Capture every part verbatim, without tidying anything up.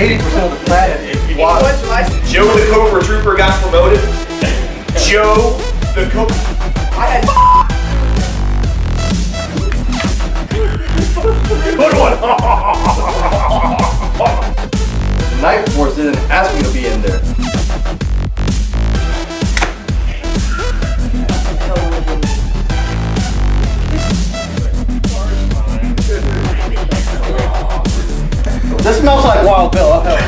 eighty percent of the planet. What? Joe the Cobra Trooper got promoted. Joe the Cobra. I had. Good one. The Night Force didn't ask me to be in there. This smells like Wild Bill. Oh, hell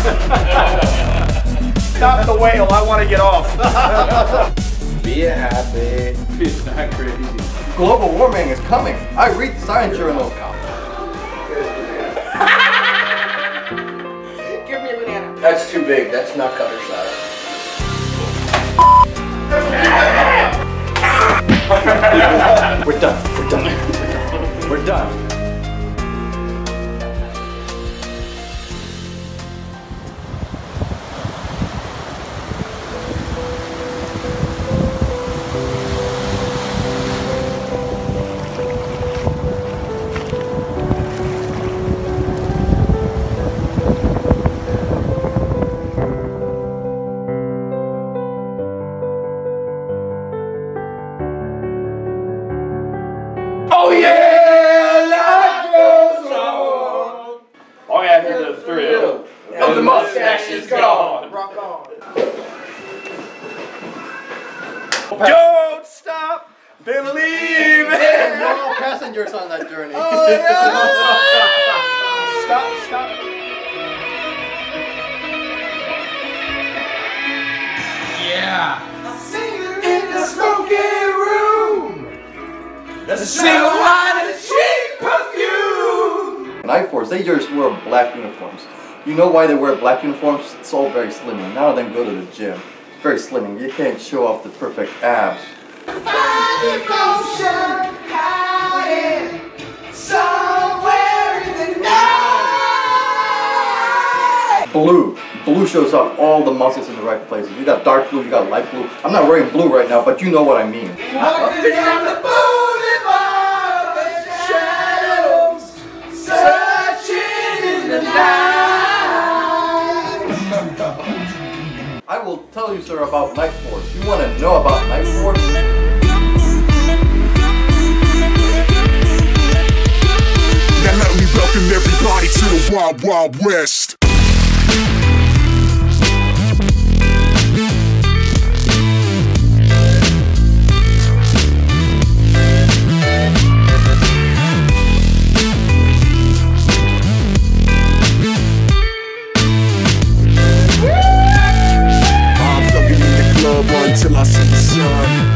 yeah. Stop the whale. I want to get off. Be happy. It's not crazy. Global warming is coming. I read the science journal. Give me a banana. That's too big. That's not cutter size. We're done. We're done. We're done. Oh yeah, life goes on. All I hear the thrill of the mustache is gone. Rock on. Don't stop believing. No more passengers on that journey. Oh yeah. Stop, stop. Yeah. I see you in the smoking room. The single line of cheap perfume. Night Force, they just wear black uniforms. You know why they wear black uniforms? It's all very slimming. None of them go to the gym. It's very slimming. You can't show off the perfect abs. Find emotion hiding somewhere in the night. Blue. Blue shows off all the muscles in the right places. You got dark blue, you got light blue. I'm not wearing blue right now, but you know what I mean. Walking down the boulevard of shadows, searching in the night. I will tell you, sir, about Night Force. You want to know about Night Force? Now let me welcome everybody to the Wild Wild West. Until I see the sun.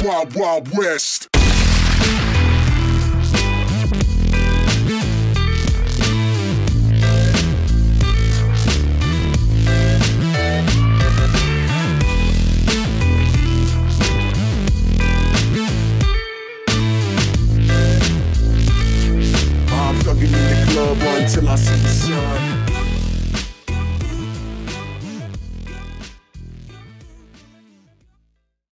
Wild Wild West. I'm thugging in the club until I see the sun.